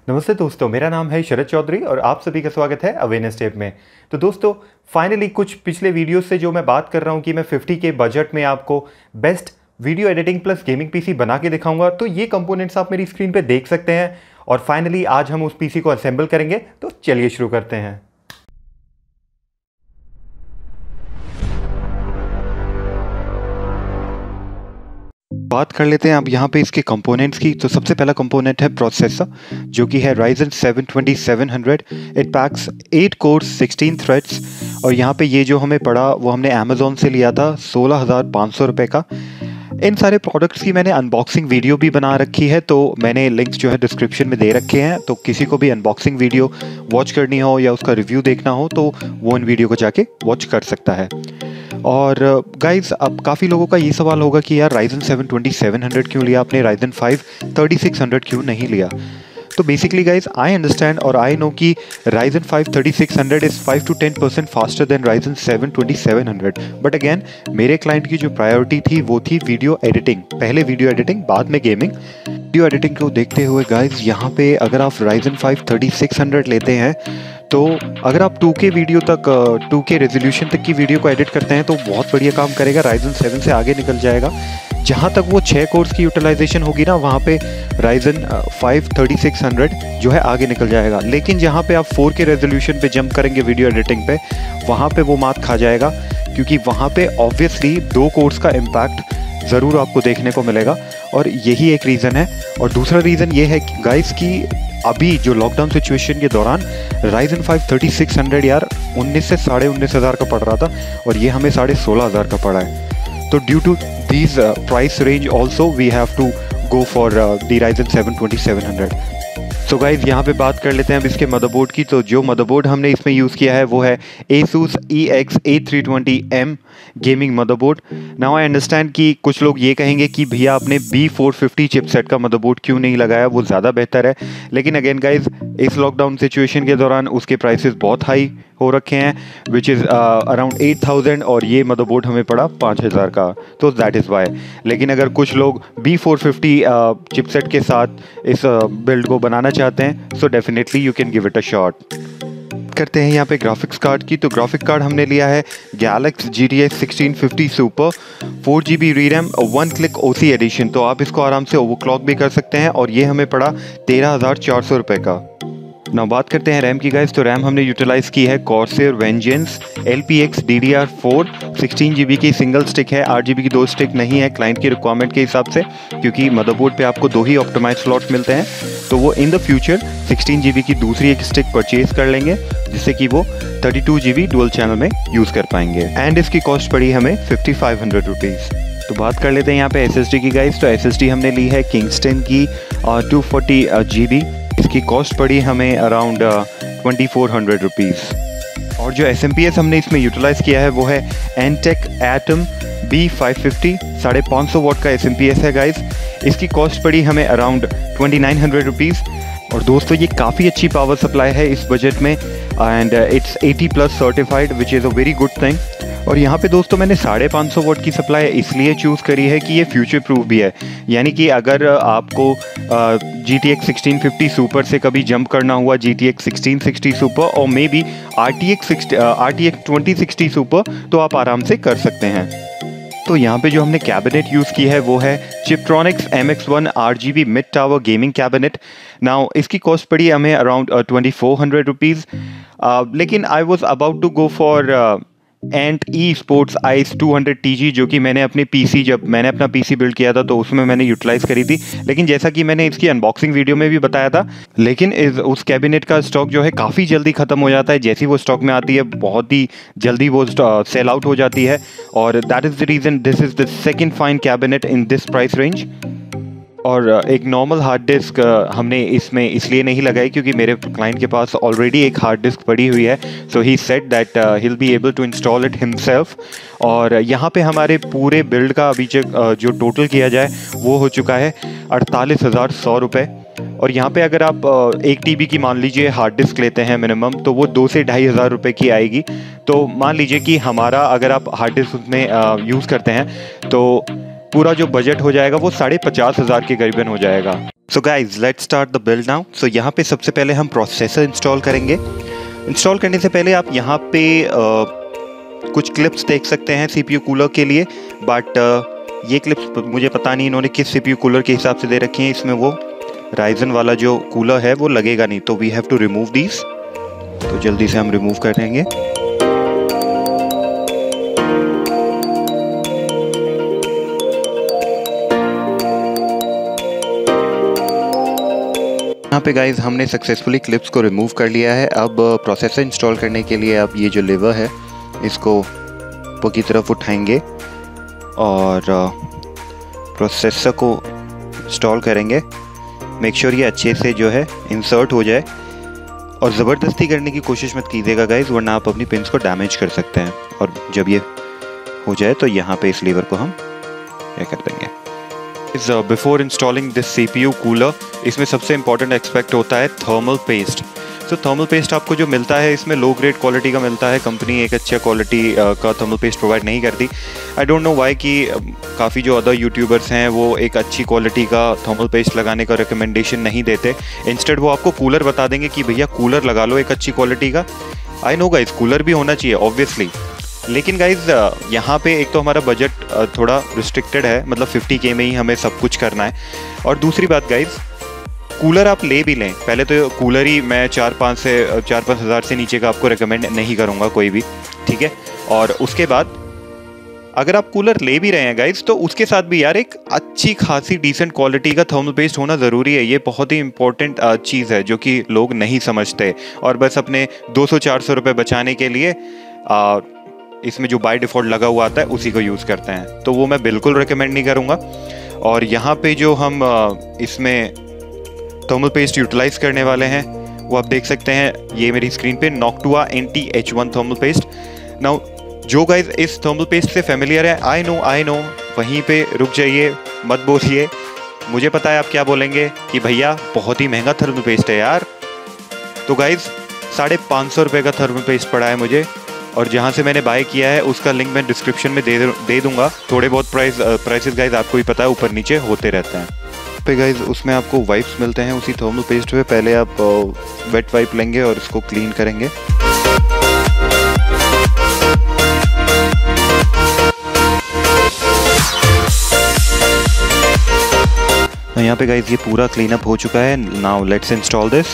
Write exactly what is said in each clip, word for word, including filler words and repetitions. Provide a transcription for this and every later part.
नमस्ते दोस्तों, मेरा नाम है शरद चौधरी और आप सभी का स्वागत है अवेयरनेस टेप में। तो दोस्तों, फाइनली कुछ पिछले वीडियो से जो मैं बात कर रहा हूं कि मैं फिफ्टी के बजट में आपको best video editing plus gaming PC बना के दिखाऊंगा, तो ये कंपोनेंट्स आप मेरी स्क्रीन पे देख सकते हैं। और फाइनली आज हम उस पीसी को असेंबल करेंगे, तो चलिए शुरू करते हैं। बात कर लेते हैं अब यहाँ पे इसके कंपोनेंट्स की। तो सबसे पहला कंपोनेंट है प्रोसेसर, जो कि है Ryzen seven twenty seven hundred. It packs eight cores sixteen threads. और यहाँ पे ये जो हमें पड़ा वो हमने अमेजोन से लिया था सोलह हज़ार पाँच सौ रुपये का। इन सारे प्रोडक्ट्स की मैंने अनबॉक्सिंग वीडियो भी बना रखी है, तो मैंने लिंक्स जो है डिस्क्रिप्शन में दे रखे हैं। तो किसी को भी अनबॉक्सिंग वीडियो वॉच करनी हो या उसका रिव्यू देखना हो तो वो इन वीडियो को जाके वॉच कर सकता है। और गाइज, अब काफ़ी लोगों का ये सवाल होगा कि यार Ryzen seven twenty seven hundred क्यों लिया आपने, Ryzen five thirty six hundred क्यों नहीं लिया। तो बेसिकली गाइज, आई अंडरस्टैंड और आई नो कि Ryzen five thirty six hundred is five to ten percent faster than Ryzen seven twenty seven hundred. But again, मेरे क्लाइंट की जो priority थी वो थी वीडियो एडिटिंग, पहले वीडियो एडिटिंग बाद में गेमिंग। वीडियो एडिटिंग को देखते हुए गाइज, यहाँ पे अगर आप Ryzen five thirty six hundred लेते हैं तो अगर आप टू के वीडियो तक टू के रेजोल्यूशन तक की वीडियो को एडिट करते हैं तो बहुत बढ़िया काम करेगा, Ryzen सेवन से आगे निकल जाएगा। जहाँ तक वो छः कोर्स की यूटिलाइजेशन होगी ना, वहाँ पे Ryzen five thirty six hundred जो है आगे निकल जाएगा। लेकिन जहाँ पे आप फोर के रेजोल्यूशन पे जंप करेंगे वीडियो एडिटिंग पे, वहाँ पे वो मात खा जाएगा, क्योंकि वहाँ पे ऑब्वियसली दो कोर्स का इम्पैक्ट ज़रूर आपको देखने को मिलेगा। और यही एक रीज़न है। और दूसरा रीज़न ये है कि गाइस की अभी जो लॉकडाउन सिचुएशन के दौरान Ryzen five thirty six hundred यार उन्नीस से साढ़े उन्नीस हज़ार का पड़ रहा था और ये हमें साढ़े सोलह हज़ार का पड़ा है। तो due to these price range also we have to go for the Ryzen seven twenty seven hundred. So guys, यहाँ पे बात कर लेते हैं अब इसके मदरबोर्ड की। तो जो मदरबोर्ड हमने इसमें यूज़ किया है वो है Asus E X A three twenty M gaming motherboard. Now I understand कि कुछ लोग ये कहेंगे कि भैया आपने B फोर फिफ्टी चिपसेट का मदरबोर्ड क्यों नहीं लगाया, वो ज़्यादा बेहतर है। लेकिन अगेन गाइज, इस लॉकडाउन सिचुएशन के दौरान उसके प्राइसेस बहुत हाई हो रखे हैं, which is around eight thousand, और ये मदरबोर्ड हमें पड़ा पाँच हज़ार का, तो दैट इज़ वाई। लेकिन अगर कुछ लोग B फोर फिफ्टी चिपसेट के साथ इस बिल्ड uh, को बनाना चाहते हैं, so definitely you can give it a shot. करते हैं यहाँ पे ग्राफिक्स कार्ड की। तो ग्राफिक कार्ड हमने लिया है Galax G T X sixteen fifty super, four G B री RAM, one click O C edition. तो आप इसको आराम से ओवरक्लॉक भी कर सकते हैं और ये हमें पड़ा तेरह हज़ार चार सौ रुपये का। ना बात करते हैं रैम की गाइस। तो रैम हमने यूटिलाइज की है Corsair Vengeance L P X D D R four, sixteen G B की सिंगल स्टिक है, आठ जी बी की दो स्टिक नहीं है क्लाइंट की रिक्वायरमेंट के हिसाब से, क्योंकि मदरबोर्ड पे आपको दो ही ऑप्टिमाइज स्लॉट्स मिलते हैं। तो वो in the future sixteen G B की दूसरी एक स्टिक परचेज कर लेंगे, जिससे कि वो thirty two G B dual channel में यूज़ कर पाएंगे। एंड इसकी कॉस्ट पड़ी हमें फिफ्टी फाइव हंड्रेड रुपीज़। तो बात कर लेते हैं यहाँ पे एस एस डी की गाइस। तो एस एस डी हमने ली है Kingston की टू फोर्टी जी बी। इसकी कॉस्ट पड़ी हमें around twenty four hundred rupees. और जो एस एम पी एस हमने इसमें यूटिलाइज़ किया है वो है Antec Atom B five fifty, साढ़े पाँच सौ वॉट का एस एम पी एस है गाइस। इसकी कॉस्ट पड़ी हमें around twenty nine hundred rupees. और दोस्तों, ये काफ़ी अच्छी पावर सप्लाई है इस बजट में, and it's eighty plus certified, which is a very good thing. और यहाँ पे दोस्तों मैंने साढ़े पाँच सौ वोट की सप्लाई इसलिए चूज़ करी है कि ये फ्यूचर प्रूफ भी है। यानी कि अगर आपको G T X sixteen fifty super से कभी जंप करना हुआ G T X sixteen sixty super और maybe R T X R T X twenty sixty super, तो आप आराम से कर सकते हैं। तो यहाँ पे जो हमने कैबिनेट यूज़ की है वो है Chiptronics M X one R G B mid tower gaming cabinet. Now इसकी कॉस्ट पड़ी हमें around twenty four hundred rupees. लेकिन I was about to go for Ant esports ice two hundred T G, जो कि मैंने अपने PC जब मैंने अपना पीसी बिल्ड किया था तो उसमें मैंने यूटिलाइज़ करी थी। लेकिन जैसा कि मैंने इसकी अनबॉक्सिंग वीडियो में भी बताया था, लेकिन इस उस कैबिनेट का स्टॉक जो है काफ़ी जल्दी ख़त्म हो जाता है। जैसी वो स्टॉक में आती है बहुत ही जल्दी वो सेल आउट हो जाती है, और that is the reason this is the second fine cabinet in this price range. और एक नॉर्मल हार्ड डिस्क हमने इसमें इसलिए नहीं लगाई क्योंकि मेरे क्लाइंट के पास ऑलरेडी एक हार्ड डिस्क पड़ी हुई है, so he said that he will be able to install it himself. और यहाँ पे हमारे पूरे बिल्ड का अभी जो टोटल किया जाए वो हो चुका है अड़तालीस हज़ार सौ रुपये। और यहाँ पे अगर आप एक टी बी की मान लीजिए हार्ड डिस्क लेते हैं मिनिमम, तो वो दो से ढाई हज़ार रुपये की आएगी। तो मान लीजिए कि हमारा अगर आप हार्ड डिस्क उसमें यूज़ करते हैं तो पूरा जो बजट हो जाएगा वो साढ़े पचास हज़ार के करीबन हो जाएगा। So guys let's start the build now. So यहाँ पे सबसे पहले हम प्रोसेसर इंस्टॉल करेंगे। इंस्टॉल करने से पहले आप यहाँ पे uh, कुछ क्लिप्स देख सकते हैं सीपीयू कूलर के लिए, बट uh, ये क्लिप्स मुझे पता नहीं इन्होंने किस सीपीयू कूलर के हिसाब से दे रखी हैं। इसमें वो राइजन वाला जो कूलर है वो लगेगा नहीं, तो we have to remove these. तो जल्दी से हम रिमूव कर देंगे। यहाँ पे गाइज हमने सक्सेसफुली क्लिप्स को रिमूव कर लिया है। अब प्रोसेसर इंस्टॉल करने के लिए आप ये जो लीवर है इसको ऊपर की तरफ उठाएंगे और प्रोसेसर को इंस्टॉल करेंगे। मेक श्योर ये अच्छे से जो है इंसर्ट हो जाए, और ज़बरदस्ती करने की कोशिश मत कीजिएगा गाइज, वरना आप अपनी पिन्स को डैमेज कर सकते हैं। और जब ये हो जाए तो यहाँ पे इस लीवर को हम क्या कर देंगे। Before installing this CPU cooler, इसमें सबसे इंपॉर्टेंट एस्पेक्ट होता है थर्मल पेस्ट। तो थर्मल पेस्ट आपको जो मिलता है इसमें लो ग्रेड क्वालिटी का मिलता है। कंपनी एक अच्छा क्वालिटी का थर्मल पेस्ट प्रोवाइड नहीं करती। आई डोंट नो वाई कि काफ़ी जो अदर यूट्यूबर्स हैं वो एक अच्छी क्वालिटी का थर्मल पेस्ट लगाने का रिकमेंडेशन नहीं देते। इंस्टेड वो आपको कूलर बता देंगे कि भैया कूलर लगा लो एक अच्छी क्वालिटी का। आई नो गाइज कूलर भी होना चाहिए ऑब्वियसली, लेकिन गाइज यहाँ पे एक तो हमारा बजट थोड़ा रिस्ट्रिक्टेड है, मतलब फिफ्टी के में ही हमें सब कुछ करना है। और दूसरी बात गाइज, कूलर आप ले भी लें, पहले तो कूलर ही मैं चार पाँच से चार पाँच हज़ार से नीचे का आपको रिकमेंड नहीं करूँगा कोई भी, ठीक है। और उसके बाद अगर आप कूलर ले भी रहे हैं गाइज, तो उसके साथ भी यार एक अच्छी खासी डिसेंट क्वालिटी का थर्मल पेस्ट होना ज़रूरी है। ये बहुत ही इंपॉर्टेंट चीज़ है जो कि लोग नहीं समझते, और बस अपने दो सौ चार सौ रुपये बचाने के लिए आ, इसमें जो बाय डिफ़ॉल्ट लगा हुआ आता है उसी को यूज़ करते हैं। तो वो मैं बिल्कुल रिकमेंड नहीं करूँगा। और यहाँ पे जो हम इसमें थर्मल पेस्ट यूटिलाइज करने वाले हैं वो आप देख सकते हैं, ये मेरी स्क्रीन पे Noctua N T H one thermal paste. Now जो गाइज इस थर्मल पेस्ट से फेमिलियर है, आई नो आई नो वहीं पे रुक जाइए, मत बोलिए। मुझे पता है आप क्या बोलेंगे कि भैया बहुत ही महंगा थर्मल पेस्ट है यार। तो गाइज साढ़े पाँच सौ रुपये का थर्मल पेस्ट पड़ा है मुझे, और जहाँ से मैंने बाय किया है उसका लिंक मैं डिस्क्रिप्शन में दे दे दूंगा। थोड़े बहुत प्राइस प्राइसेस गाइज आपको भी पता है ऊपर नीचे होते रहते हैं। पे गाइज उसमें आपको वाइप्स मिलते हैं उसी थर्मल पेस्ट पे। पहले आप वेट वाइप लेंगे और इसको क्लीन करेंगे। यहाँ पे गाइज ये पूरा क्लीन अप हो चुका है। Now let's install this.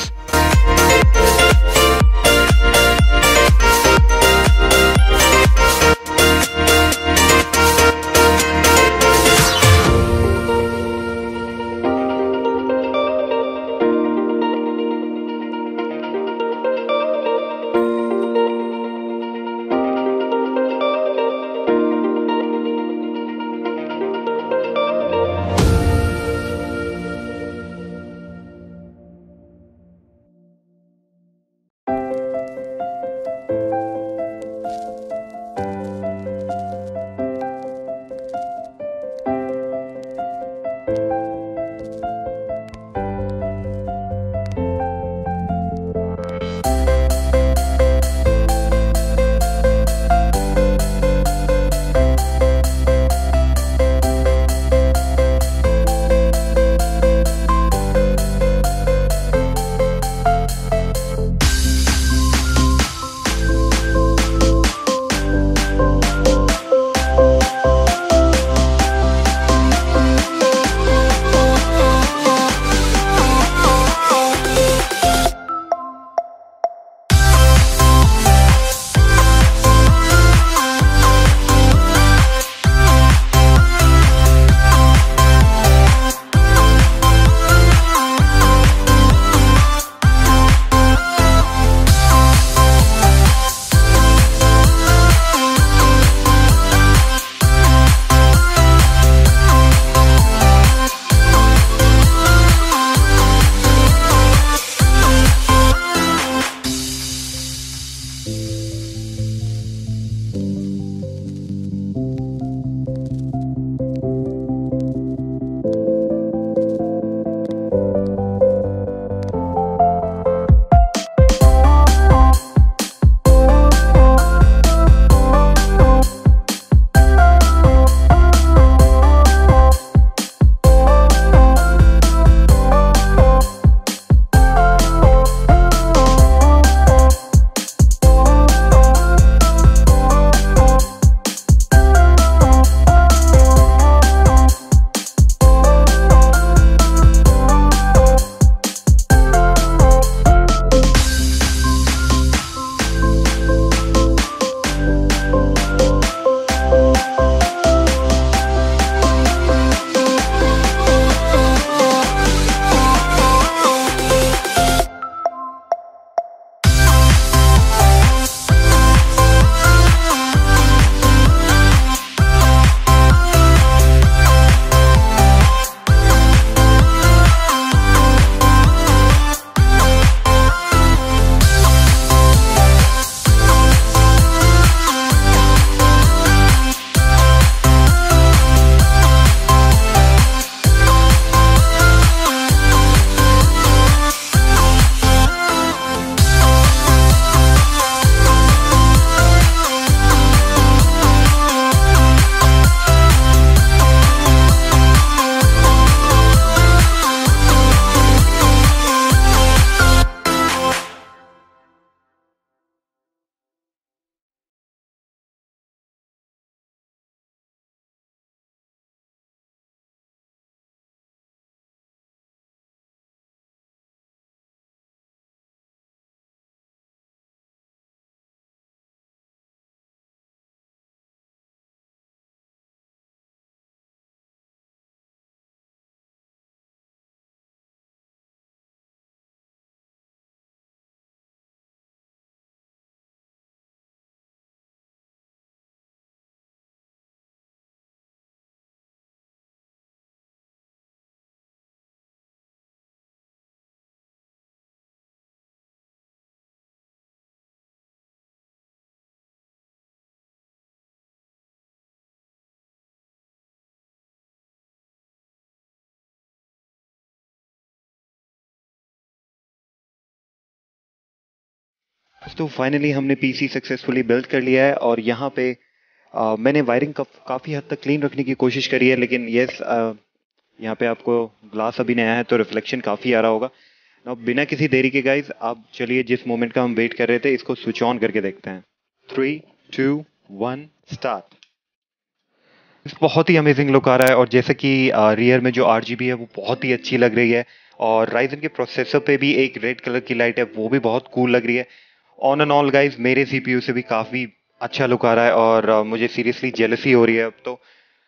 दोस्तों फाइनली हमने पीसी सक्सेसफुली बिल्ड कर लिया है और यहाँ पे आ, मैंने वायरिंग का काफ़ी हद तक क्लीन रखने की कोशिश करी है, लेकिन यस यहाँ पे आपको ग्लास अभी नया है तो रिफ्लेक्शन काफ़ी आ रहा होगा। अब बिना किसी देरी के गाइज आप चलिए जिस मोमेंट का हम वेट कर रहे थे इसको स्विच ऑन करके देखते हैं। Three two one start. बहुत ही अमेजिंग लुक आ रहा है और जैसे कि रियर में जो आरजीबी है वो बहुत ही अच्छी लग रही है और राइजन के प्रोसेसर पे भी एक रेड कलर की लाइट है, वो भी बहुत कूल लग रही है। ऑन एंड ऑल गाइज मेरे सीपीयू से भी काफ़ी अच्छा लुक आ रहा है और uh, मुझे सीरियसली जेलसी हो रही है अब तो।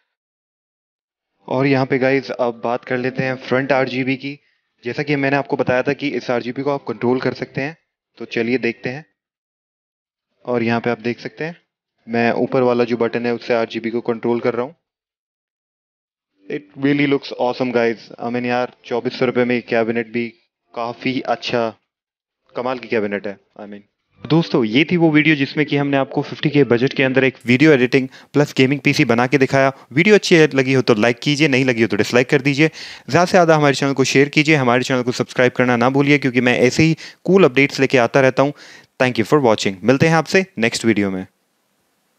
और यहाँ पे गाइज अब बात कर लेते हैं फ्रंट आरजीबी की। जैसा कि मैंने आपको बताया था कि इस आरजीबी को आप कंट्रोल कर सकते हैं, तो चलिए देखते हैं। और यहाँ पे आप देख सकते हैं मैं ऊपर वाला जो बटन है उससे आरजीबी को कंट्रोल कर रहा हूँ। It really looks awesome guys. I mean यार चौबीस सौ रुपये में कैबिनेट भी काफ़ी अच्छा कमाल की कैबिनेट है। I I mean mean. दोस्तों ये थी वो वीडियो जिसमें कि हमने आपको फिफ्टी के बजट के अंदर एक video editing plus gaming PC बना के दिखाया। वीडियो अच्छी लगी हो तो लाइक कीजिए, नहीं लगी हो तो डिसलाइक कर दीजिए। ज़्यादा से ज़्यादा हमारे चैनल को शेयर कीजिए, हमारे चैनल को सब्सक्राइब करना ना भूलिए क्योंकि मैं ऐसे ही कूल अपडेट्स लेके आता रहता हूँ। Thank you for watching. मिलते हैं आपसे नेक्स्ट वीडियो में।